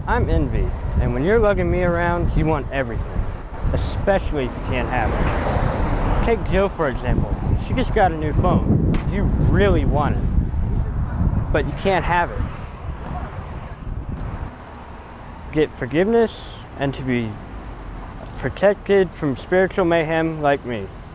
I'm envy, and when you're lugging me around, you want everything, especially if you can't have it. Take Jill for example. She just got a new phone. You really want it, but you can't have it. Get forgiveness and to be protected from spiritual mayhem like me.